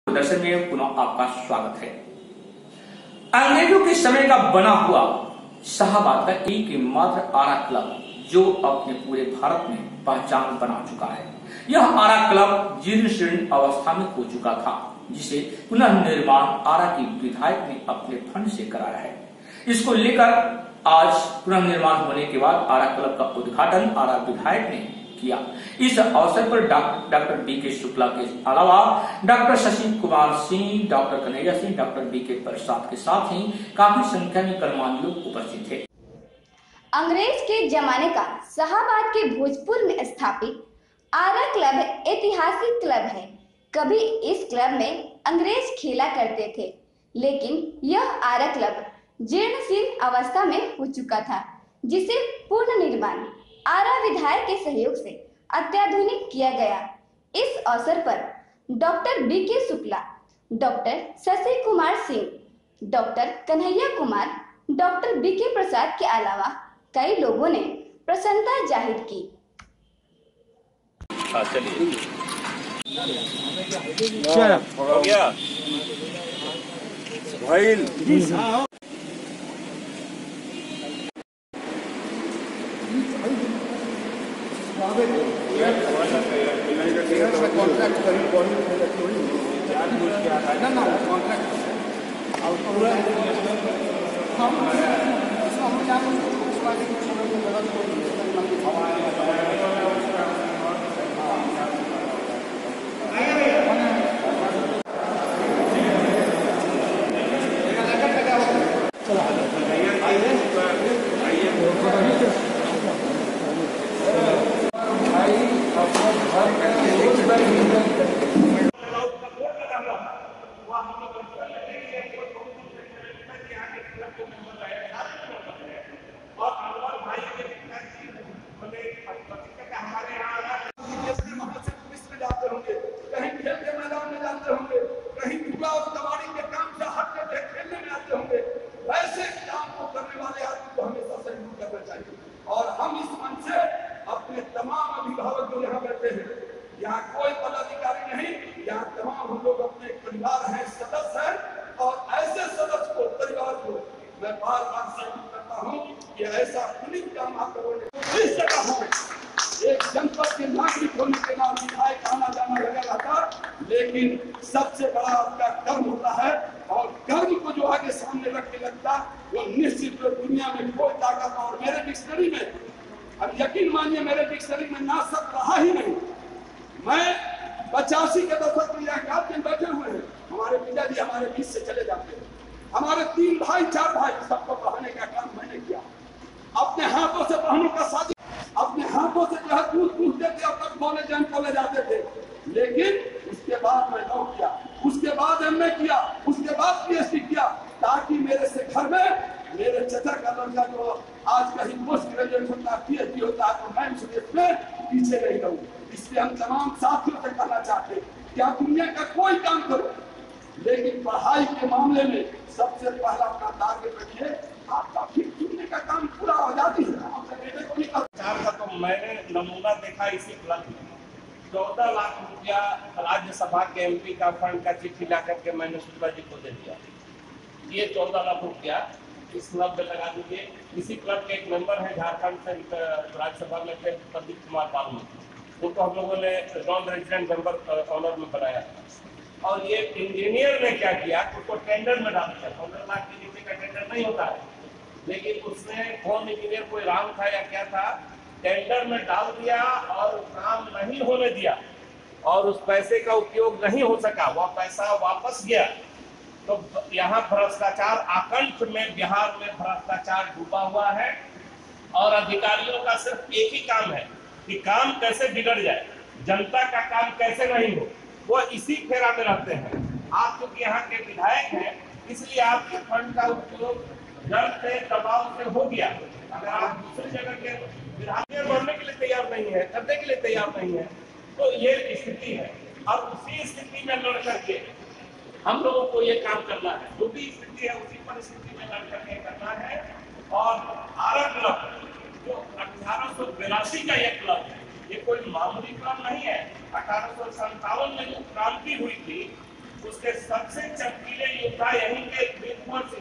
दर्शन में पुनः आपका स्वागत है। अंग्रेजों के समय का बना हुआ शाहबाद का एकमात्र आरा क्लब जो अपने पूरे भारत में पहचान बना चुका है। यह आरा क्लब जीर्ण शीर्ण अवस्था में हो चुका था, जिसे पुनर्निर्माण आरा की विधायक ने अपने फंड से कराया है। इसको लेकर आज पुनर्निर्माण होने के बाद आरा क्लब का उद्घाटन आरा विधायक ने किया। इस अवसर पर डॉक्टर बी.के. शुक्ला के अलावा doctor Shashi Kumar Singh, doctor Kanhaiya Singh, doctor B K. Prasad के साथ ही काफी संख्या में गणमान्य लोग उपस्थित थे। अंग्रेज के जमाने का शाहबाद के भोजपुर में स्थापित आरा क्लब ऐतिहासिक क्लब है। कभी इस क्लब में अंग्रेज खेला करते थे, लेकिन यह आरा क्लब जीर्णशीर्ण अवस्था में हो चुका था, जिसे पुनर्निर्माण आरा विधायक के सहयोग से अत्याधुनिक किया गया। इस अवसर पर doctor B K. Shukla, doctor Shashi Kumar Singh, doctor Kanhaiya Kumar, doctor B K. Prasad के अलावा कई लोगों ने प्रसन्नता जाहिर की। हो गया भाई। यहाँ कोई पदाधिकारी नहीं, यहाँ तमाम हम लोग अपने परिवार हैं, सदस्य हैं, और ऐसे सदस्य को, परिवार को मैं बार बार सैल्यूट करता हूँ कि ऐसा पुलिस काम आप लोगों ने इस जगह हो। एक जनपद के नागरिक होने के नाम विधायक आना जाना लगा रहता, लेकिन सबसे बड़ा आपका कर्म होता है, और कर्म को जो आगे सामने रख के लगता वो निश्चित रूप दुनिया में कोई ताकत। और मेरे डिक्शनरी में, अब यकीन मानिए मेरे डिक्शनरी में ना सब रहा ही नहीं। मैं 85 के दशक में यहाँ गार्जियन बैठे हुए हैं, हमारे पिताजी हमारे बीच से चले जाते हैं, हमारे 3 भाई 4 भाई, सबको पढ़ाने का काम मैंने किया। अपने हाथों से बहनों का शादी, अपने हाथों से जो है दूध पूछते थे, अब तक कॉलेज एंड कॉलेज आते थे। लेकिन उसके बाद मैं लॉ किया, उसके बाद एमए किया, उसके बाद पीएचडी किया, ताकि मेरे से घर में मेरे चचा का लड़का जो आज कहीं पोस्ट ग्रेजुएट होता है, पीएचडी होता है, तो मैं उस देश में पीछे नहीं रहूं। इसलिए हम तमाम साथियों से कहना चाहते हैं कि आप दुनिया का कोई काम करो, लेकिन पढ़ाई के मामले में सबसे पहला अपना टारगेट रखिए। आपका फिर चुनने का काम पूरा आजादी है, आपके बेटे को भी का तो मैंने नमूना देखा इसी क्लब में। 14 लाख रुपया राज्यसभा के एमपी का फंड का चिट्ठी ला करके मैंने शुक्ला जी को दे दिया। ये 14 लाख रुपया इस क्लब में लगा दीजिए। इसी क्लब के एक मेंबर है झारखंड से राज्यसभा में थे, प्रदीप कुमार बाबू, उनको हम लोगों ने नॉन रेजिडेंट मेंबर ऑनर में बनाया था। और ये इंजीनियर ने क्या किया, उसको टेंडर में डाल दिया। 15 लाख के नीचे का टेंडर नहीं होता है, लेकिन उसने कौन इंजीनियर कोई राम था या क्या था, टेंडर में डाल दिया और काम नहीं होने दिया, और उस पैसे का उपयोग नहीं हो सका, वह पैसा वापस गया। तो यहाँ भ्रष्टाचार आकंठ में, बिहार में भ्रष्टाचार डूबा हुआ है, और अधिकारियों का सिर्फ एक ही काम है कि काम कैसे बिगड़ जाए, जनता का काम कैसे नहीं हो, वो इसी फेरा में रहते हैं। आप क्योंकि यहाँ के विधायक हैं, इसलिए आपके फंड का उपयोग डर से, दबाव से हो गया। अगर आप दूसरी जगह के विधायक बढ़ने के लिए तैयार नहीं है, करने के लिए तैयार नहीं है, तो ये स्थिति है। और उसी स्थिति में लड़ करके हम लोगों को ये काम करना है। जो भी स्थिति है उसी परिस्थिति में लड़ करके करना है। और आरा क्लब जो 1882 का ये क्लब है, ये कोई मामूली क्लब नहीं है। 1857 में जो क्रांति हुई थी, उसके सबसे चमकीले योद्धा यहीं के वीर कुंवर सिंह